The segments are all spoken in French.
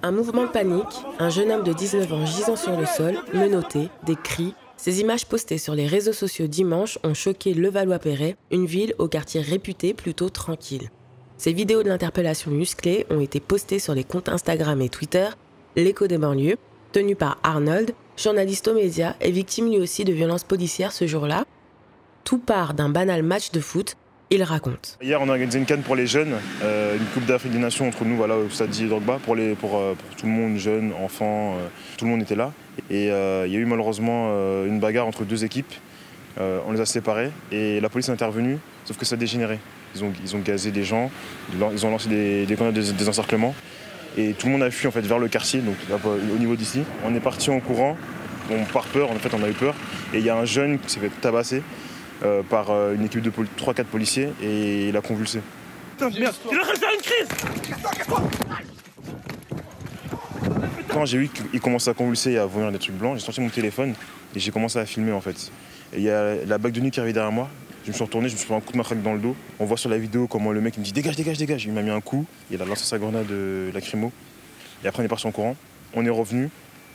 Un mouvement de panique, un jeune homme de 19 ans gisant sur le sol, menotté, des cris. Ces images postées sur les réseaux sociaux dimanche ont choqué Levallois-Perret, une ville au quartier réputé plutôt tranquille. Ces vidéos de l'interpellation musclée ont été postées sur les comptes Instagram et Twitter, l'Écho des banlieues, tenu par Arnold, journaliste aux médias et victime lui aussi de violences policières ce jour-là. Tout part d'un banal match de foot, il raconte. Hier, on a organisé une canne pour les jeunes, une coupe d'Afrique des Nations entre nous, voilà, au stade Didier Drogba, pour tout le monde, jeunes, enfants, tout le monde était là. Et il y a eu malheureusement une bagarre entre deux équipes, on les a séparés et la police est intervenue, sauf que ça a dégénéré. Ils ont gazé des gens, ils ont lancé des grenades des encerclements et tout le monde a fui en fait, vers le quartier, donc au niveau d'ici. On est parti en courant, par peur, en fait on a eu peur, et il y a un jeune qui s'est fait tabasser par une équipe de 3-4 policiers et il a convulsé. Putain, merde, il est en train de faire une crise! Quand j'ai vu qu'il commençait à convulser et à vomir des trucs blancs, j'ai sorti mon téléphone et j'ai commencé à filmer en fait. Et il y a la bague de nuit qui arrivait derrière moi, je me suis retourné, je me suis fait un coup de matraque dans le dos. On voit sur la vidéo comment le mec il me dit dégage, dégage, dégage. Il m'a mis un coup, il a lancé sa grenade lacrymo. Et après on est parti en courant, on est revenu.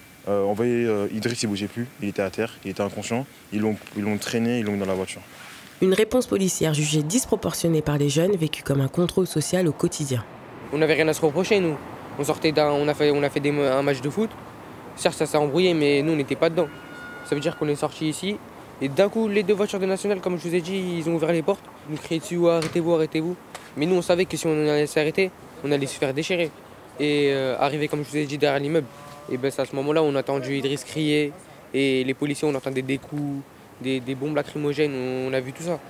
On voyait Idriss, il bougeait plus, il était à terre, il était inconscient. Ils l'ont traîné, ils l'ont mis dans la voiture. Une réponse policière jugée disproportionnée par les jeunes, vécue comme un contrôle social au quotidien. On n'avait rien à se reprocher, nous. On a fait un match de foot. Certes, ça s'est embrouillé, mais nous, on n'était pas dedans. Ça veut dire qu'on est sorti ici. Et d'un coup, les deux voitures de National, comme je vous ai dit, ils ont ouvert les portes. Ils nous criaient dessus, arrêtez-vous, arrêtez-vous. Mais nous, on savait que si on allait s'arrêter, on allait se faire déchirer. Et arriver, comme je vous ai dit, derrière l'immeuble. Et ben, c'est à ce moment-là, on a entendu Idriss crier. Et les policiers, on entendait des coups, des bombes lacrymogènes, on a vu tout ça.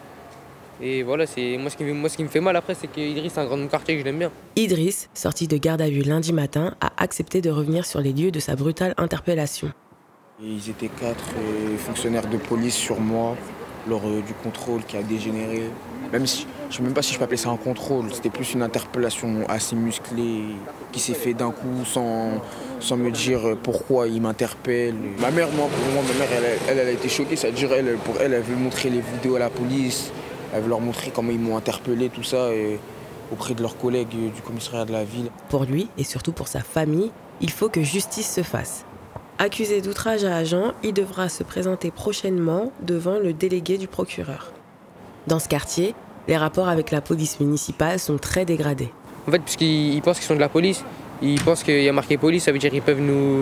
Et voilà, moi ce qui me fait mal après, c'est qu'Idriss, c'est un grand quartier que je l'aime bien. Idriss, sorti de garde à vue lundi matin, a accepté de revenir sur les lieux de sa brutale interpellation. Ils étaient 4 fonctionnaires de police sur moi lors du contrôle qui a dégénéré. Même si, je ne sais même pas si je peux appeler ça un contrôle, c'était plus une interpellation assez musclée qui s'est fait d'un coup sans me dire pourquoi ils m'interpellent. Ma mère, ma mère, elle a été choquée, c'est-à-dire pour elle veut montrer les vidéos à la police, elle veut leur montrer comment ils m'ont interpellé, tout ça, auprès de leurs collègues du commissariat de la ville. Pour lui, et surtout pour sa famille, il faut que justice se fasse. Accusé d'outrage à agent, il devra se présenter prochainement devant le délégué du procureur. Dans ce quartier, les rapports avec la police municipale sont très dégradés. En fait, puisqu'ils pensent qu'ils sont de la police, ils pensent qu'il y a marqué police, ça veut dire qu'ils peuvent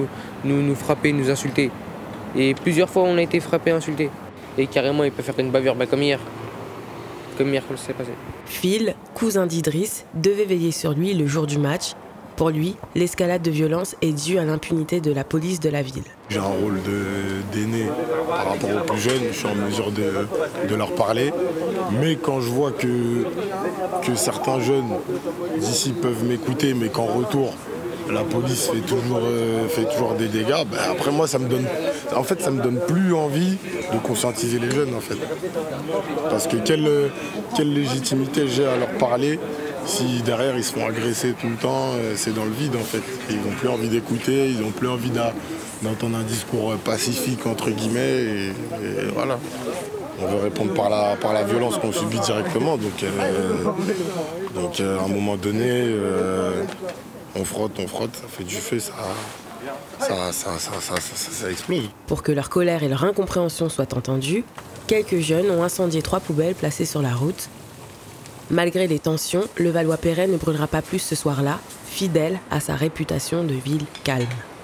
nous frapper, nous insulter. Et plusieurs fois, on a été frappés, insultés. Et carrément, ils peuvent faire une bavure, comme hier. Comme hier, quand ça s'est passé. Phil, cousin d'Idriss, devait veiller sur lui le jour du match. Pour lui, l'escalade de violence est due à l'impunité de la police de la ville. J'ai un rôle d'aîné par rapport aux plus jeunes, je suis en mesure de leur parler. Mais quand je vois que certains jeunes d'ici peuvent m'écouter, mais qu'en retour, la police fait toujours des dégâts, ben après moi ça me donne plus envie de conscientiser les jeunes en fait. Parce que quelle légitimité j'ai à leur parler si derrière ils se font agresser tout le temps, c'est dans le vide en fait. Ils n'ont plus envie d'écouter, ils n'ont plus envie d'entendre un discours pacifique entre guillemets et voilà. On veut répondre par la violence qu'on subit directement, donc à un moment donné, on frotte, ça fait du feu, ça explose. Pour que leur colère et leur incompréhension soient entendues, quelques jeunes ont incendié 3 poubelles placées sur la route. Malgré les tensions, Levallois-Perret ne brûlera pas plus ce soir-là, fidèle à sa réputation de ville calme.